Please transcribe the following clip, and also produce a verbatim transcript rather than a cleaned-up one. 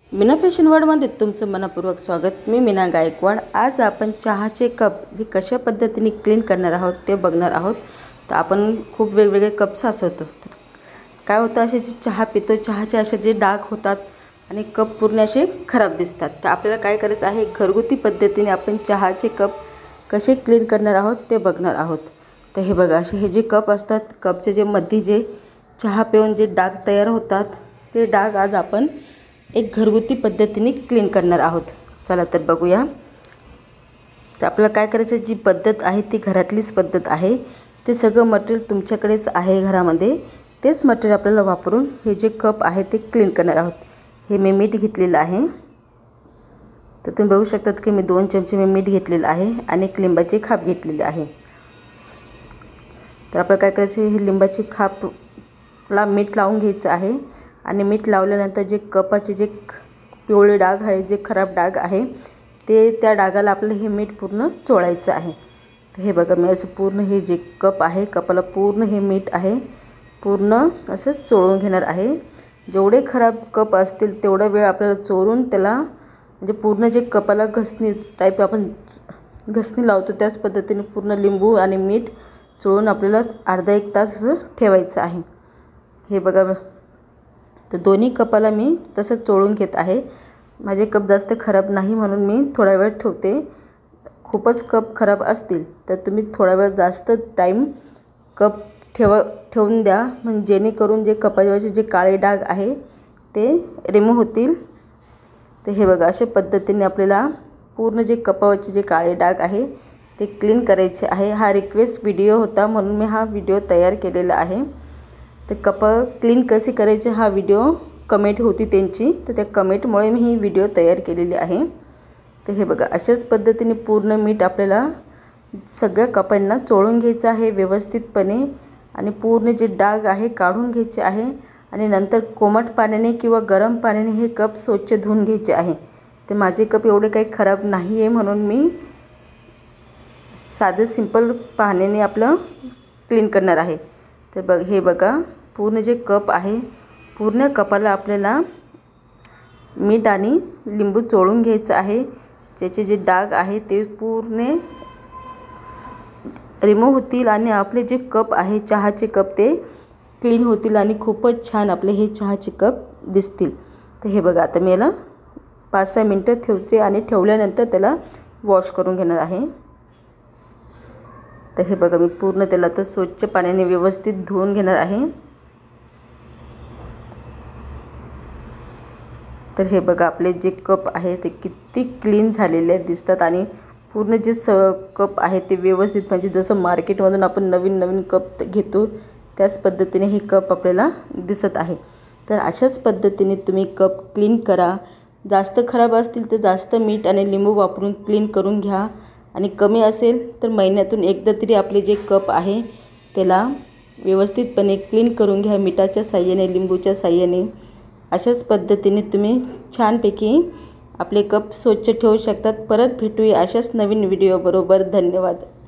Meena fashion वर्ल्डमध्ये तुमचं मनपूर्वक स्वागत। मी मीना गायकवाड। आज आपण चहाचे कप हे कशा पद्धतीने क्लीन करणार आहोत ते बघणार आहोत। तर आपण खूप वेगवेगळे कप्स असतो, तर काय होतं, असे जे चहा पितो चहाचे असे जे डाग होतात आणि कप पूर्ण असे खराब दिसतात। तर आपल्याला काय करायचं आहे, घरगुती पद्धतीने आपण चहाचे कप कसे क्लीन करणार आहोत ते बघणार आहोत। तर हे बघा, असे हे जे कप असतात, कपचे जे मध्ये जे चहा पिऊन जे डाग तयार होतात ते डाग आज आपण एक घरगुती पद्धतीने क्लीन करणार आहोत। चला तर बघूया। तर आपल्याला काय करायचं, जी पद्धत आहे ती घरातलीच पद्धत आहे। ते सगळं मटेरियल तुमच्याकडेच आहे घरामध्ये, तेच मटेरियल आपल्याला वापरून हे जे कप आहे ते क्लीन करणार आहोत। हे मी मीठ घेतलेलं आहे, तर तुम्ही बघू शकतात की मी दोन चमचे मी मीठ घेतलेलं आहे आणि एक लिंबाची खाप घेतलेली आहे। तर आपल्याला काय करायचं, हे लिंबाची खापला मीठ लावून घ्यायचं आहे आणि मीठ लावल्यानंतर जे कपाचे जे पिवळे डाग आहे, जे खराब डाग आहे, ते त्या डागाला आपलं हे मीठ पूर्ण चोळायचं आहे। तर हे बघा, मी असं पूर्ण हे जे कप आहे, कपाला पूर्ण हे मीठ आहे पूर्ण असं चोळून घेणार आहे। जेवढे खराब कप असतील तेवढा वेळ आपल्याला चोळून त्याला, म्हणजे पूर्ण जे कपाला घसणी टाईप आपण घसणी लावतो त्याच पद्धतीने पूर्ण लिंबू आणि मीठ चोळून आपल्याला अर्धा एक तास ठेवायचं आहे। हे बघा, तर दोन्ही कपाला मी तसं चोळून घेत आहे। माझे कप जास्त खराब नाही म्हणून मी थोडा वेळ ठेवते। खूपच कप खराब असतील तर तुम्ही थोडा वेळ जास्त टाईम कप ठेव ठेवून द्या, म्हणजे जेणेकरून जे कपावरचे जे काळे डाग आहे ते रिमूव्ह होतील। तर हे बघा, अशा पद्धतीने आपल्याला पूर्ण जे कपावरचे जे काळे डाग आहे ते क्लीन करायचे आहे। हा रिक्वेस्ट व्हिडिओ होता म्हणून मी हा व्हिडिओ तयार केलेला आहे। तर कप क्लीन कसे करायचे हा व्हिडिओ कमेंट होती त्यांची, तर त्या कमेंटमुळे मी ही व्हिडिओ तयार केलेली आहे। तर हे बघा, अशाच पद्धतीने पूर्ण मीठ आपल्याला सगळ्या कपांना चोळून घ्यायचं आहे व्यवस्थितपणे आणि पूर्ण जे डाग आहे काढून घ्यायचे आहे आणि नंतर कोमट पाण्याने किंवा गरम पाण्याने हे कप स्वच्छ धुवून घ्यायचे आहे। ते माझे कप एवढे काही खराब नाही आहे म्हणून मी साधं सिंपल पाण्याने आपलं क्लीन करणार आहे। तर बघ, हे बघा, पूर्ण जे कप आहे पूर्ण कपाला आपल्याला मीठ आणि लिंबू चोळून घ्यायचं आहे। त्याचे जे डाग आहे ते पूर्ण रिमूव्ह होतील आणि आपले जे कप आहे चहाचे कप ते क्लीन होतील आणि खूपच छान आपले हे चहाचे कप दिसतील। तर हे बघा, आता मी याला पाच सहा मिनटं ठेवते आणि ठेवल्यानंतर त्याला वॉश करून घेणार आहे। तर हे बघा, मी पूर्ण त्याला तर स्वच्छ पाण्याने व्यवस्थित धुवून घेणार आहे। तर हे बघा, आपले जे कप आहे ते किती क्लीन झालेले दिसतात आणि पूर्ण जे स कप आहे ते व्यवस्थित, म्हणजे जसं मार्केटमधून आपण नवीन नवीन कप घेतो त्याच पद्धतीने हे कप आपल्याला दिसत आहे। तर अशाच पद्धतीने तुम्ही कप क्लीन करा। जास्त खराब असतील तर जास्त मीठ आणि लिंबू वापरून क्लीन करून घ्या आणि कमी असेल तर महिन्यातून एकदा तरी आपले जे कप आहे त्याला व्यवस्थितपणे क्लीन करून घ्या मिठाच्या साह्याने, लिंबूच्या साह्याने। अशाच पद्धतीने तुम्ही छानपैकी आपले कप स्वच्छ ठेवू शकतात। परत भेटूया अशाच नवीन व्हिडिओ बरोबर। धन्यवाद।